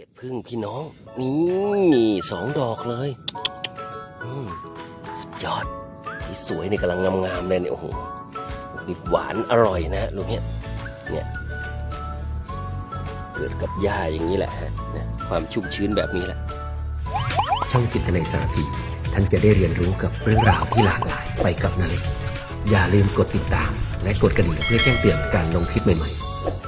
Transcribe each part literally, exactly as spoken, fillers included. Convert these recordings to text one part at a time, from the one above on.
เห็ดพึ่งพี่น้องนี่สองดอกเลยอืมสุดยอดที่สวยนี่กำลังงามๆเลยเนี่ยโอ้โหนี่หวานอร่อยนะลูกเนี้ยเนี่ยเกิดกับหญ้าอย่างนี้แหละฮะความชุ่มชื้นแบบนี้แหละช่องจิตนาสารพีท่านจะได้เรียนรู้กับเรื่องราวที่หลากหลายไปกับนาเล็กอย่าลืมกดติดตามและกดกระดิ่งเพื่อแจ้งเตือนการลงคลิปใหม่ๆ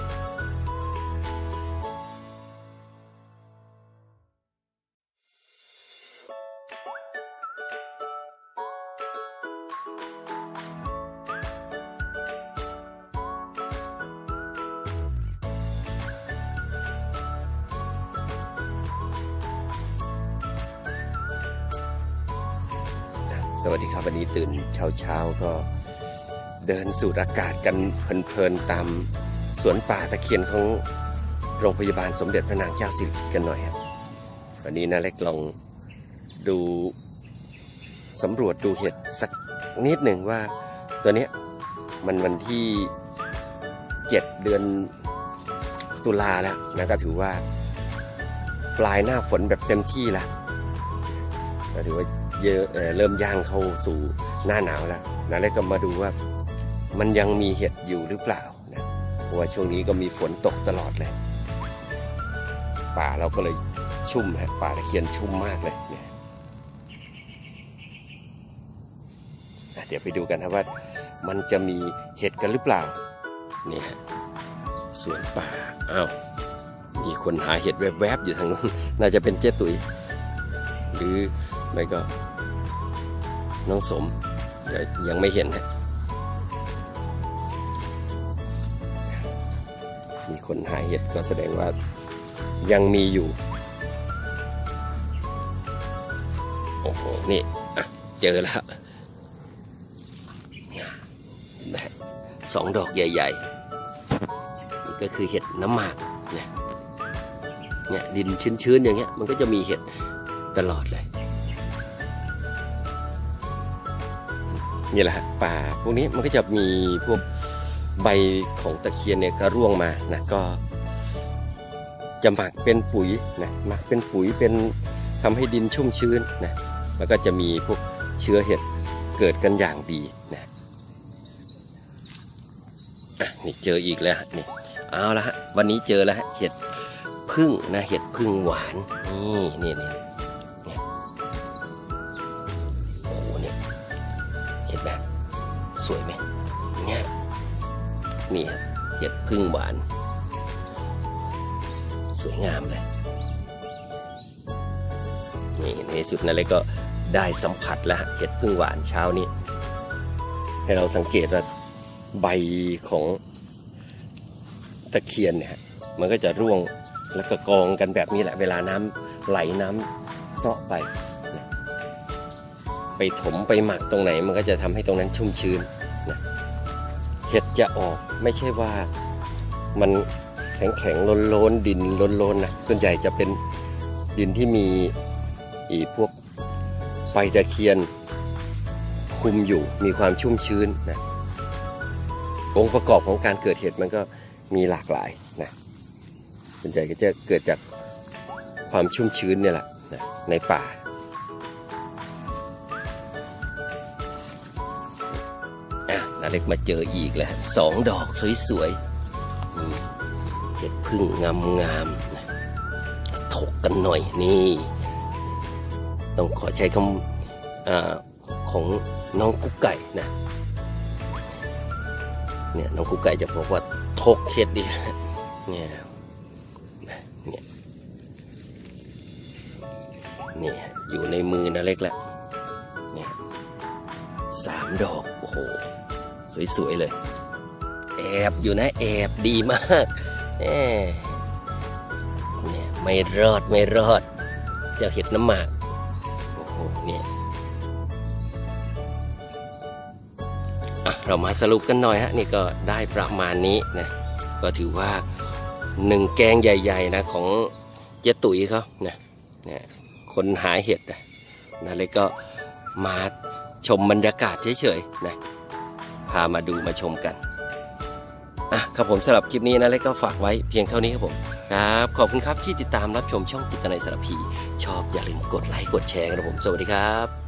สวัสดีครับวันนี้ตื่นเช้าเช้าก็เดินสูดอากาศกันเพลินๆตามสวนป่าตะเคียนของโรงพยาบาลสมเด็จพระนางเจ้าสิริกิติ์กันหน่อยครับวันนี้นาเล็กลองดูสำรวจดูเห็ดสักนิดหนึ่งว่าตัวนี้มันวันที่เจ็ดเดือนตุลาแล้วนะก็ถือว่าปลายหน้าฝนแบบเต็มที่แล้วก็ถือว่าเยอะเริ่มย่างเข้าสู่หน้าหนาวแล้วนะแล้วก็มาดูว่ามันยังมีเห็ดอยู่หรือเปล่านะเพราะว่าช่วงนี้ก็มีฝนตกตลอดเลยป่าเราก็เลยชุ่มฮะป่าตะเคียนชุ่มมากเลยเนี่ยเดี๋ยวไปดูกันนะว่ามันจะมีเห็ดกันหรือเปล่านี่ฮะสวนป่าอ้าวมีคนหาเห็ดแวบๆอยู่ทางนู้นน่าจะเป็นเจ๊ตุ๋ยหรือไม่ก็น้องสมยังไม่เห็นฮะมีคนหาเห็ดก็แสดงว่ายังมีอยู่โอ้โหนี่อ่ะเจอแล้วสองดอกใหญ่ๆนี่ก็คือเห็ดน้ำหมากเนี่ยเนี่ยดินชื้นๆอย่างเงี้ยมันก็จะมีเห็ดตลอดเลยนี่แหละฮะป่าพวกนี้มันก็จะมีพวกใบของตะเคียนเนี่ยก็ร่วงมานะก็จะหมักเป็นปุ๋ยนะหมักเป็นปุ๋ยเป็นทำให้ดินชุ่มชื้นนะแล้วก็จะมีพวกเชื้อเห็ดเกิดกันอย่างดีนะอ่ะนี่เจออีกแล้วนี่เอาละฮะวันนี้เจอแล้วฮะเห็ดพึ่งนะเห็ดพึ่งหวานนี่นี่นี่แบบสวยไหมเนี่ยนี่เห็ดพึ่งหวานสวยงามเลยนี่ในสุดนั่นเลยก็ได้สัมผัสแล้วเห็ดพึ่งหวานเช้านี้ให้เราสังเกตว่าใบของตะเคียนเนี่ยมันก็จะร่วงแล้วก็กองกันแบบนี้แหละเวลาน้ำไหลน้ำเซาะไปไปถมไปหมักตรงไหนมันก็จะทำให้ตรงนั้นชุ่มชื้นนะเห็ดจะออกไม่ใช่ว่ามันแข็งแข็งล้นล้นดินล้นล้นนะส่วนใหญ่จะเป็นดินที่มีอีพวกใบตะเคียนคุมอยู่มีความชุ่มชื้นนะองค์ประกอบของการเกิดเห็ดมันก็มีหลากหลายนะส่วนใหญ่ก็จะเกิดจากความชุ่มชื้นเนี่ยแหละนะในป่านาเล็กมาเจออีกแล้วสองดอกสวยๆเห็ดพึ่งงามๆถกกันหน่อยนี่ต้องขอใช้คำอ่าของน้องกุ๊กไก่นะเนี่ยน้องกุ๊กไก่จะบอกว่าถกเห็ดดิเนี่ยเนี่ยเนี่ยอยู่ในมือนาเล็กแล้วเนี่ยสามดอกโอ้โหสวยๆเลยแอบอยู่นะแอบดีมากเนี่ยไม่รอดไม่รอดเจ้าเห็ดน้ำหมากโอ้โหเนี่ยอ่ะเรามาสรุปกันหน่อยฮะนี่ก็ได้ประมาณนี้นะก็ถือว่าหนึ่งแกงใหญ่ๆนะของเจ๊ตุ๋ยเขานะเนี่ยคนหาเห็ดนะนะเลยก็มาชมบรรยากาศเฉยๆนะพามาดูมาชมกันอ่ะครับผมสำหรับคลิปนี้นะเล็กก็ฝากไว้เพียงเท่านี้ครับผมครับขอบคุณครับที่ติดตามรับชมช่องจิตนาสารพีชอบอย่าลืมกดไลค์กดแชร์กันนะผมสวัสดีครับ